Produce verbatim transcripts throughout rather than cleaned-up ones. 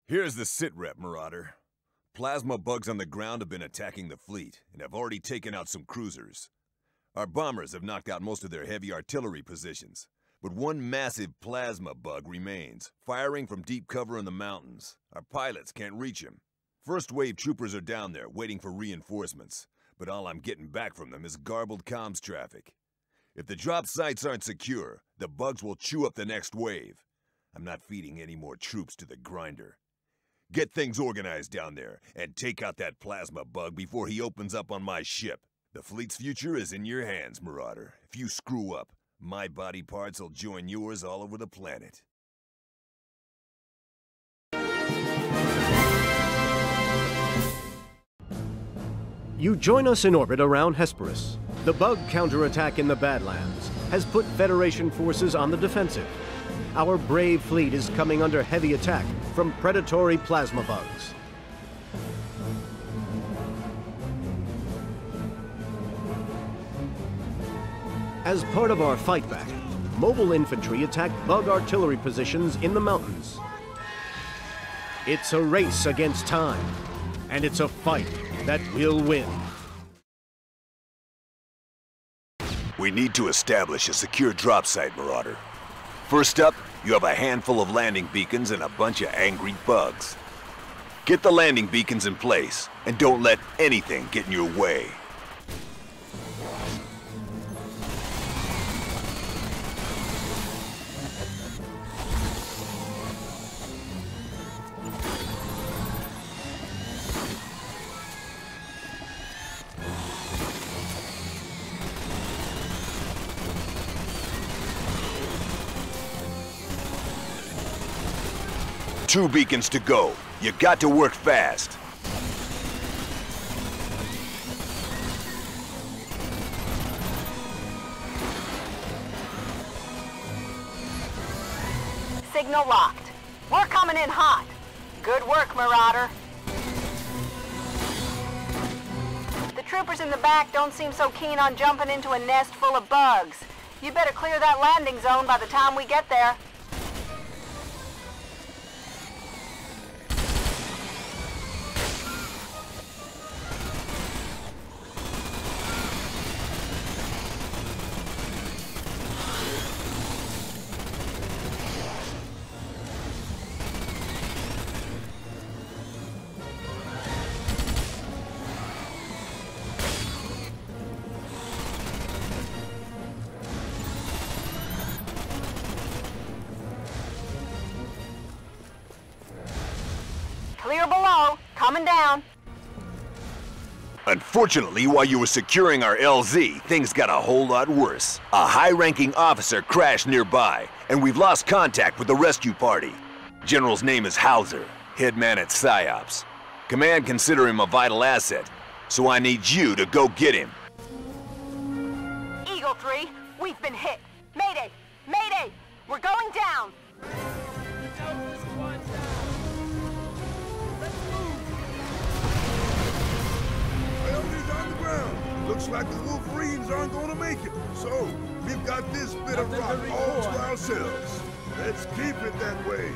Here's the sitrep, Marauder. Plasma bugs on the ground have been attacking the fleet, and have already taken out some cruisers. Our bombers have knocked out most of their heavy artillery positions, but one massive plasma bug remains, firing from deep cover in the mountains. Our pilots can't reach him. First wave troopers are down there, waiting for reinforcements, but all I'm getting back from them is garbled comms traffic. If the drop sites aren't secure, the bugs will chew up the next wave. I'm not feeding any more troops to the grinder. Get things organized down there, and take out that plasma bug before he opens up on my ship. The fleet's future is in your hands, Marauder. If you screw up, my body parts will join yours all over the planet. You join us in orbit around Hesperus. The bug counterattack in the Badlands has put Federation forces on the defensive. Our brave fleet is coming under heavy attack from predatory plasma bugs. As part of our fight back, mobile infantry attack bug artillery positions in the mountains. It's a race against time, and it's a fight that will win. We need to establish a secure drop site, Marauder. First up, you have a handful of landing beacons and a bunch of angry bugs. Get the landing beacons in place, and don't let anything get in your way. Two beacons to go. You got to work fast. Signal locked. We're coming in hot. Good work, Marauder. The troopers in the back don't seem so keen on jumping into a nest full of bugs. You better clear that landing zone by the time we get there. Clear below. Coming down. Unfortunately, while you were securing our L Z, things got a whole lot worse. A high-ranking officer crashed nearby, and we've lost contact with the rescue party. General's name is Hauser, head man at PSYOPs. Command consider him a vital asset, so I need you to go get him. Eagle three, we've been hit. Mayday! Mayday! We're going down! Looks like the Wolverines aren't gonna make it. So, we've got this bit of rock all to ourselves. Let's keep it that way.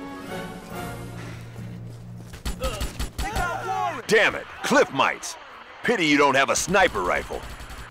Damn it! Cliff mites! Pity you don't have a sniper rifle.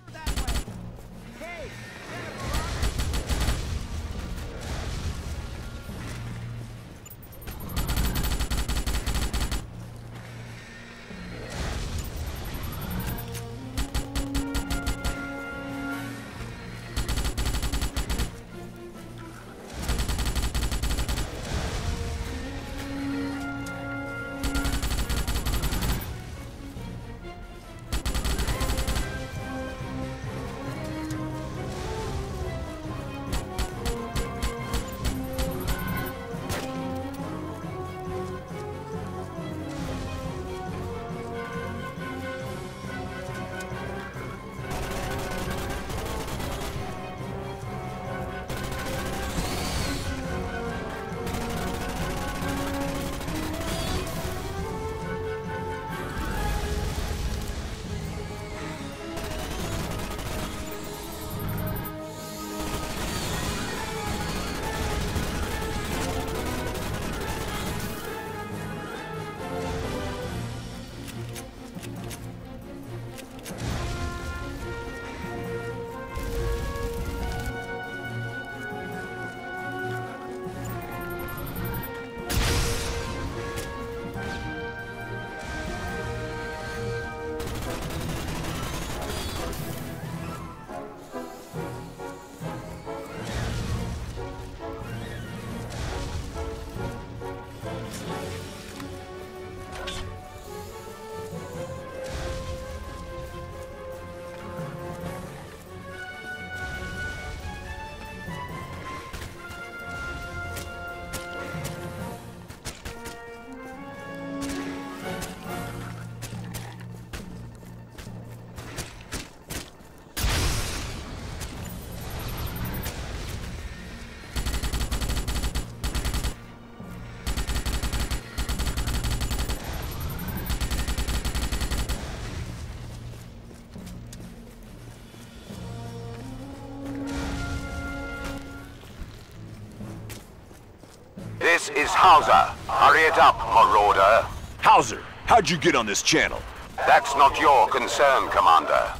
This is Hauser. Hurry it up, Marauder. Hauser, how'd you get on this channel? That's not your concern, Commander.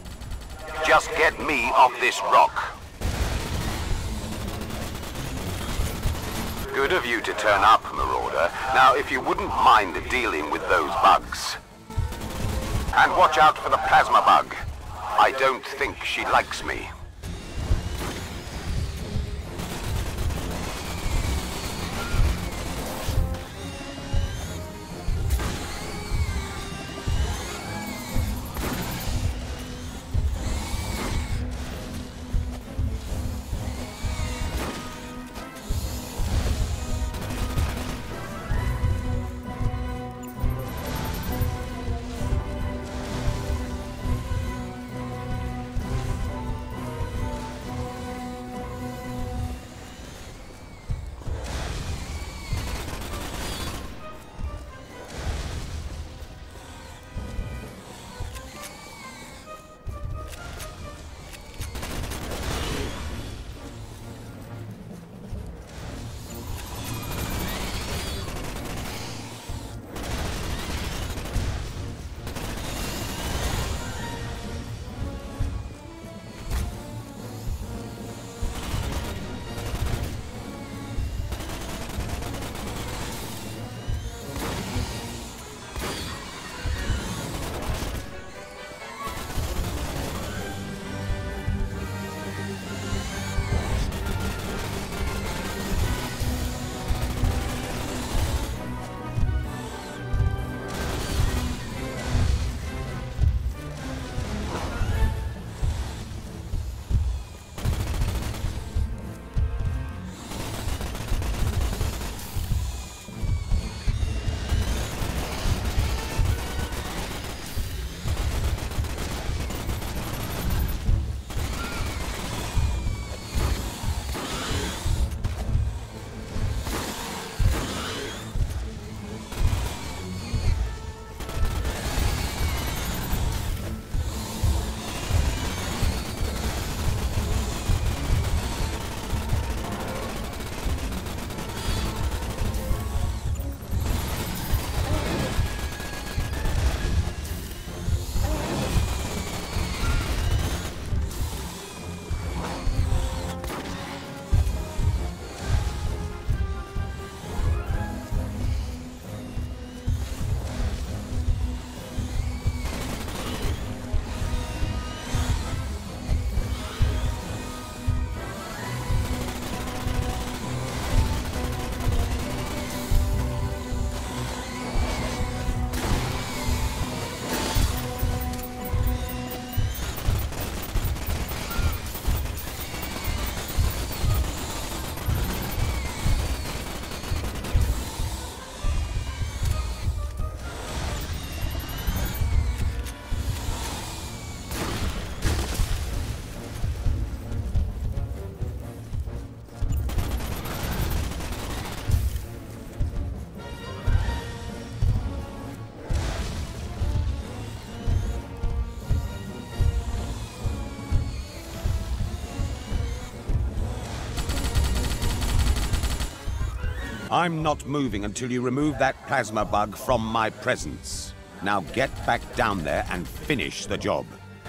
Just get me off this rock. Good of you to turn up, Marauder. Now, if you wouldn't mind dealing with those bugs. And watch out for the plasma bug. I don't think she likes me. I'm not moving until you remove that plasma bug from my presence. Now get back down there and finish the job.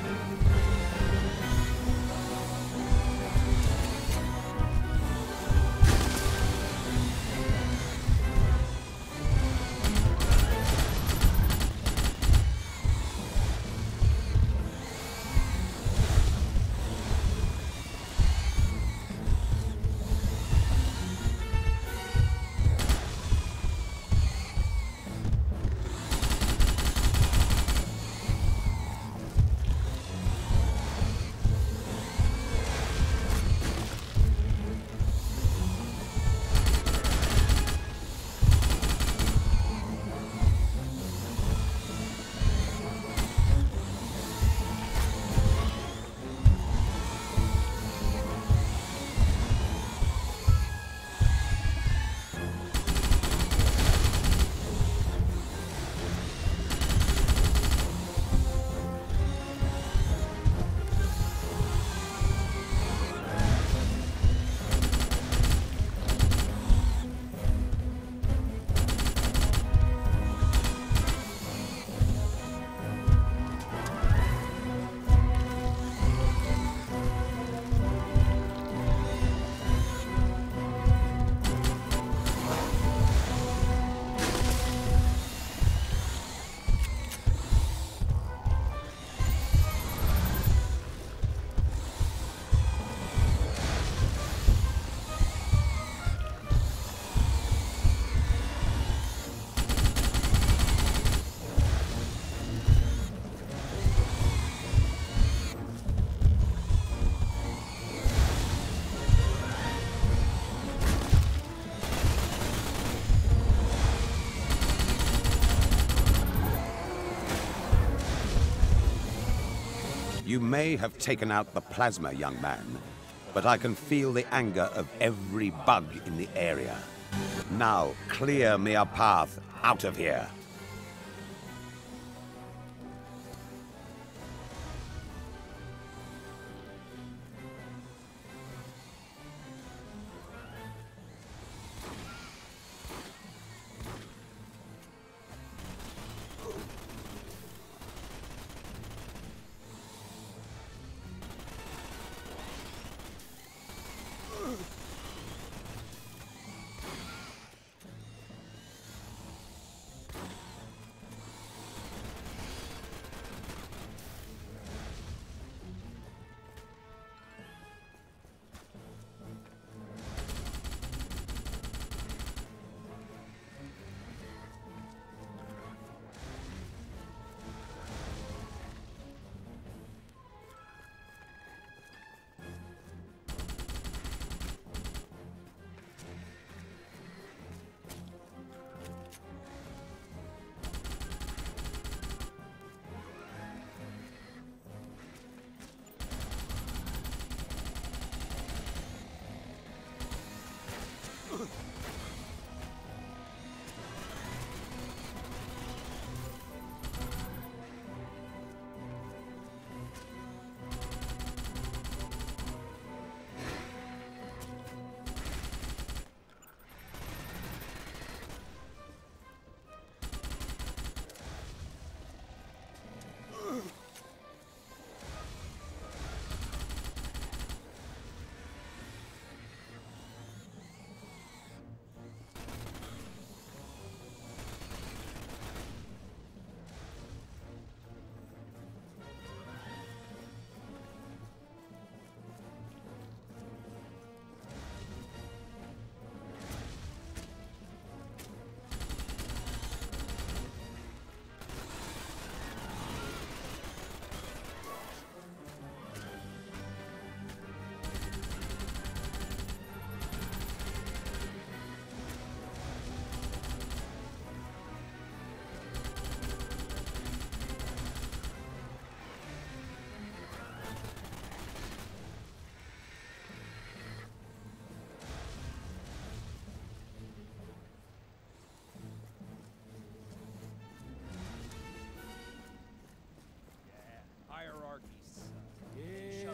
You may have taken out the plasma, young man, but I can feel the anger of every bug in the area. Now, clear me a path out of here.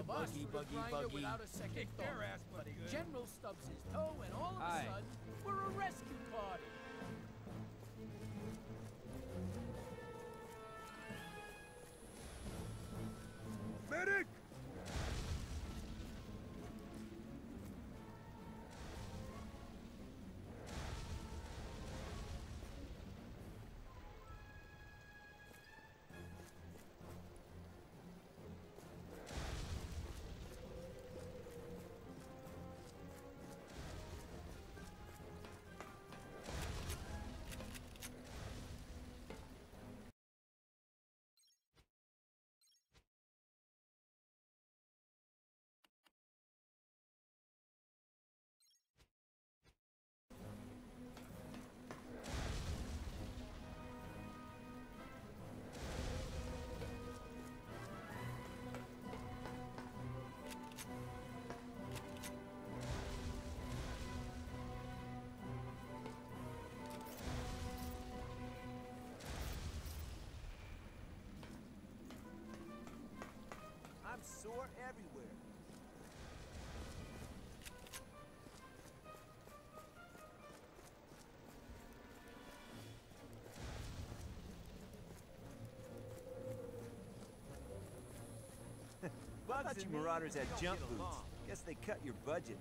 of us buggy, would buggy, have grinder buggy. without a second thought. their ass But a good. general stubs his toe, and all of Aye. a sudden, we're a rescue party. Medic! I'm sore everywhere. I thought you marauders had jump boots. Guess they cut your budget.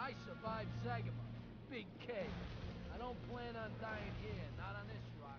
I survived Sagama. Big K. I don't plan on dying here, not on this rock.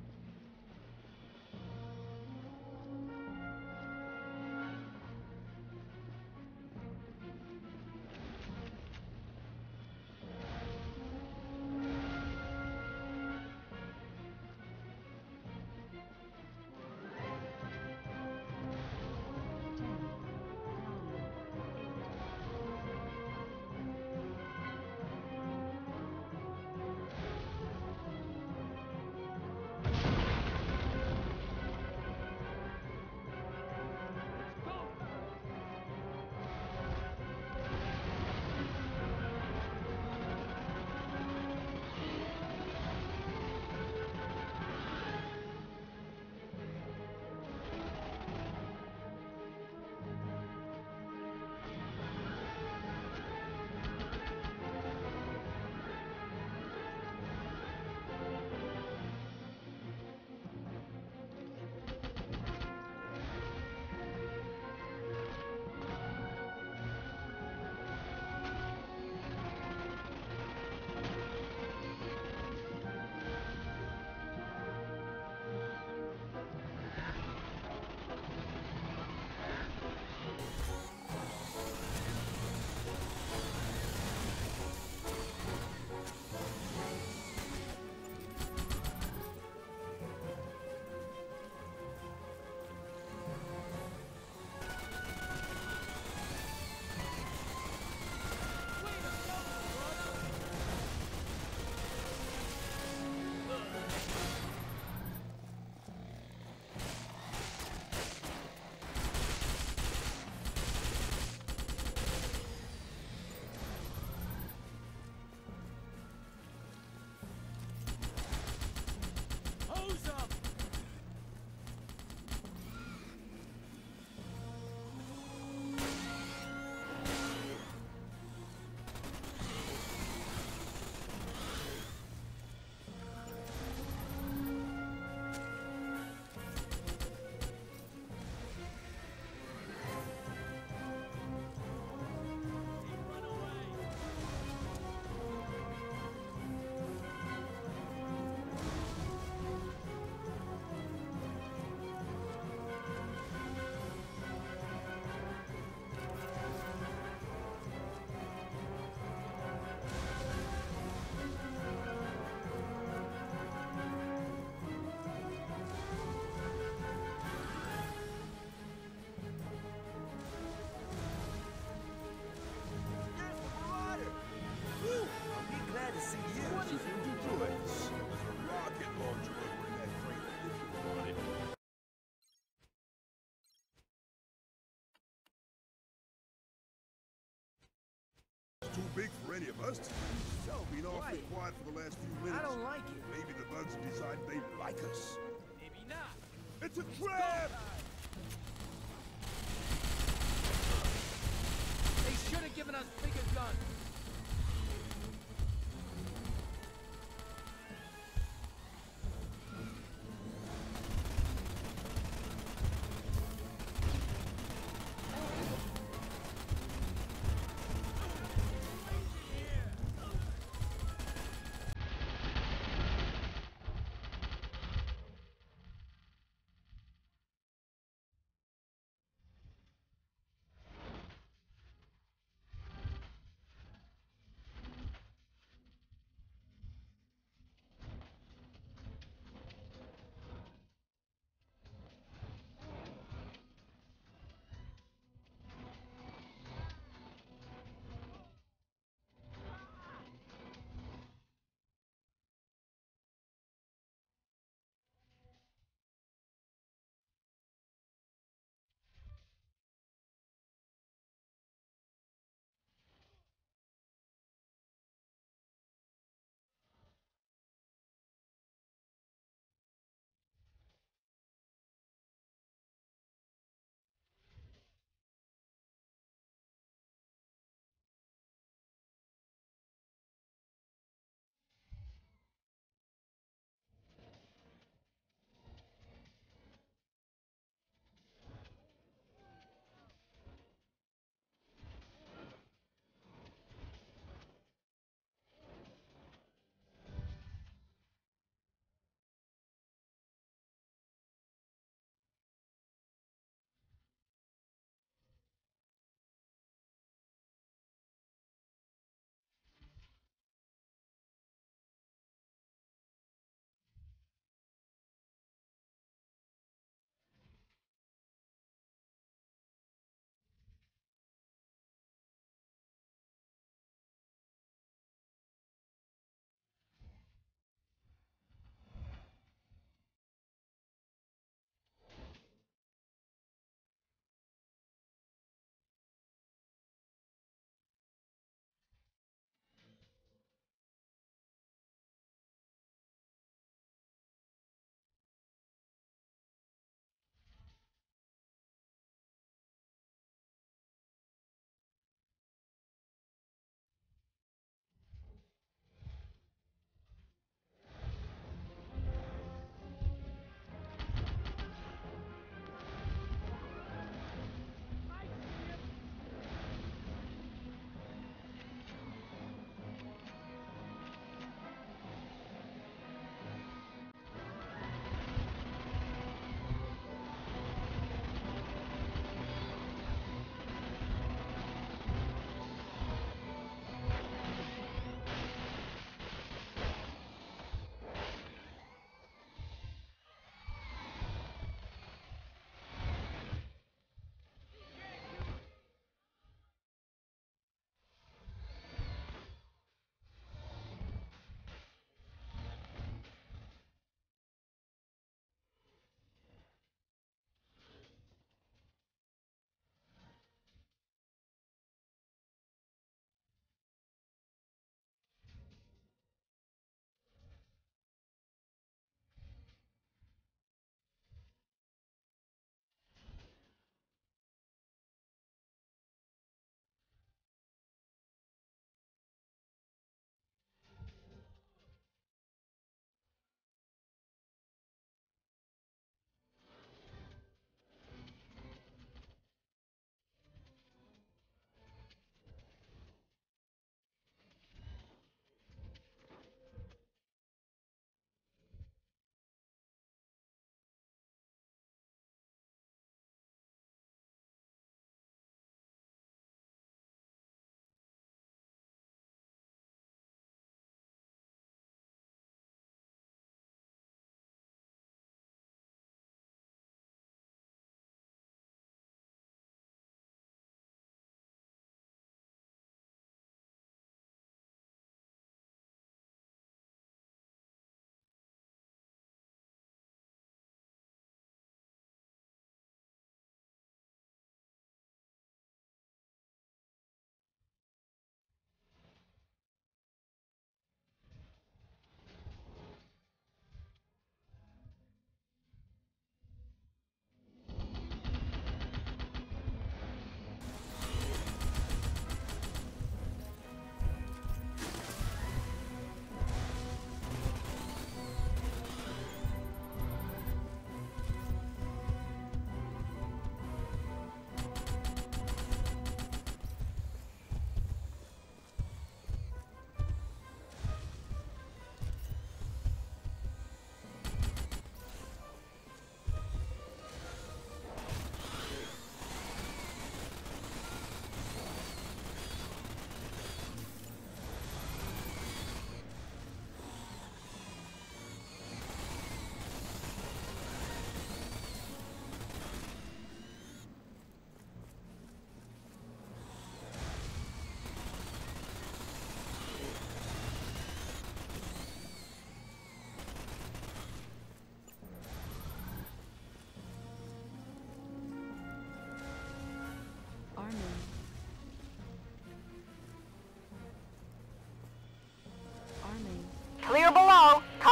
Too big for any of us. So been awfully quiet for the last few minutes. I don't like it. Maybe the bugs have decided they like us. Maybe not. It's a trap! They should have given us bigger guns.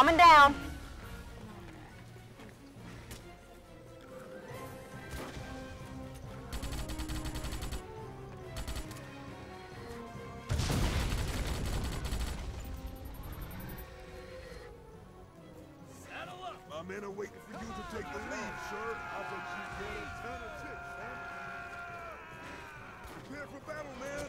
Coming down. My men are waiting for you to take the lead, sir. I bet you get a ton of tips, man. Prepare for battle, man.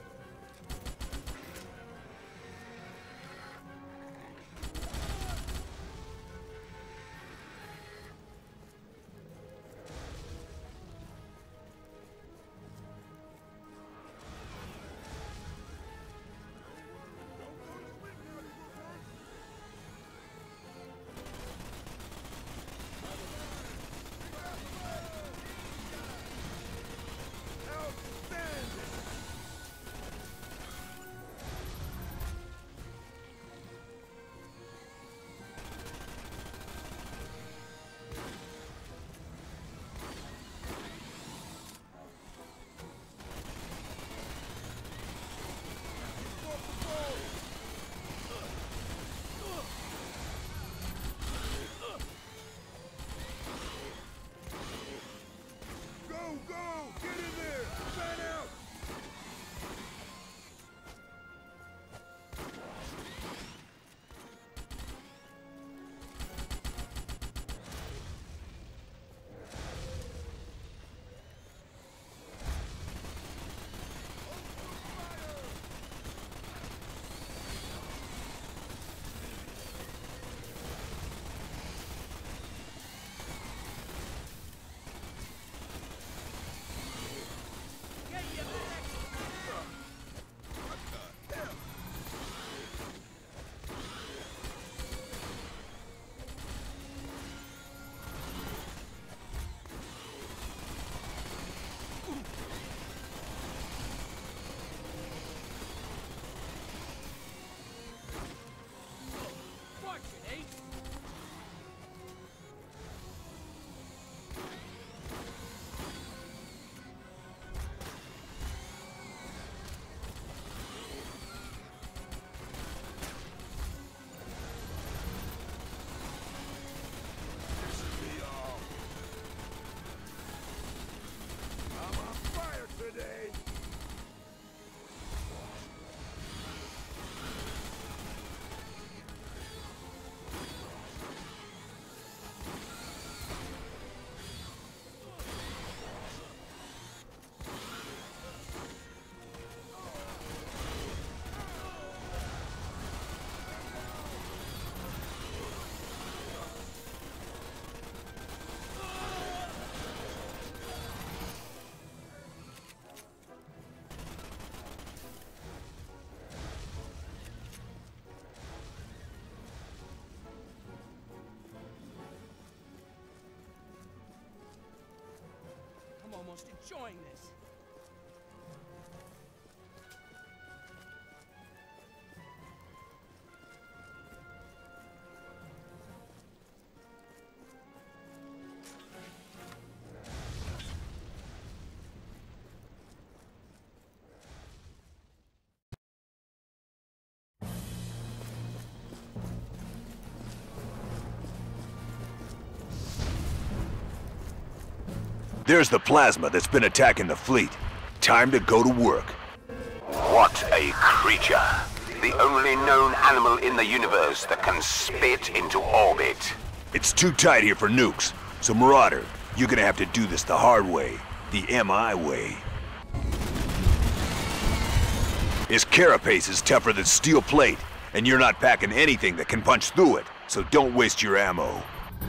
Almost enjoying this. There's the plasma that's been attacking the fleet. Time to go to work. What a creature. The only known animal in the universe that can spit into orbit. It's too tight here for nukes. So Marauder, you're gonna have to do this the hard way. The M I way. His carapace is tougher than steel plate, and you're not packing anything that can punch through it, so don't waste your ammo.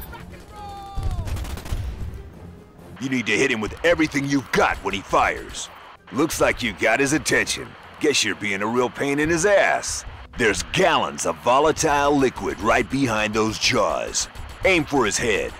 You need to hit him with everything you've got when he fires. Looks like you got his attention. Guess you're being a real pain in his ass. There's gallons of volatile liquid right behind those jaws. Aim for his head.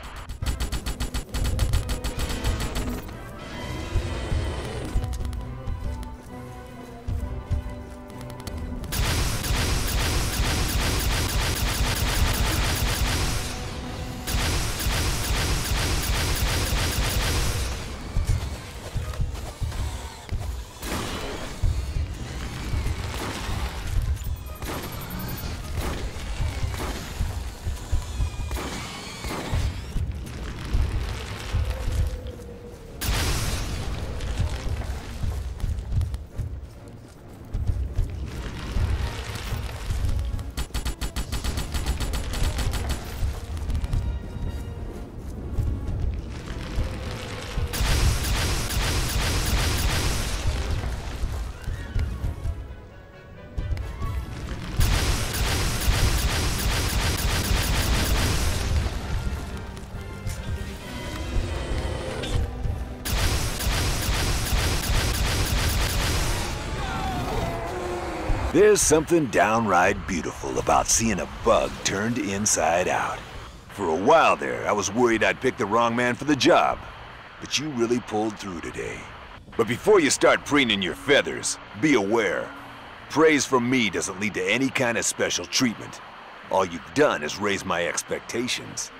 There's something downright beautiful about seeing a bug turned inside out. For a while there, I was worried I'd picked the wrong man for the job. But you really pulled through today. But before you start preening your feathers, be aware. Praise from me doesn't lead to any kind of special treatment. All you've done is raise my expectations.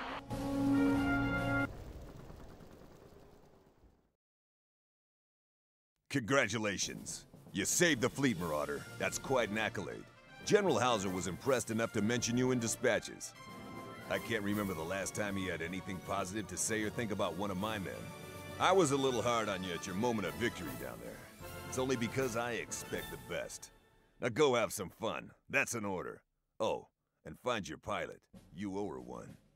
Congratulations. You saved the fleet, Marauder. That's quite an accolade. General Hauser was impressed enough to mention you in dispatches. I can't remember the last time he had anything positive to say or think about one of my men. I was a little hard on you at your moment of victory down there. It's only because I expect the best. Now go have some fun. That's an order. Oh, and find your pilot. You owe her one.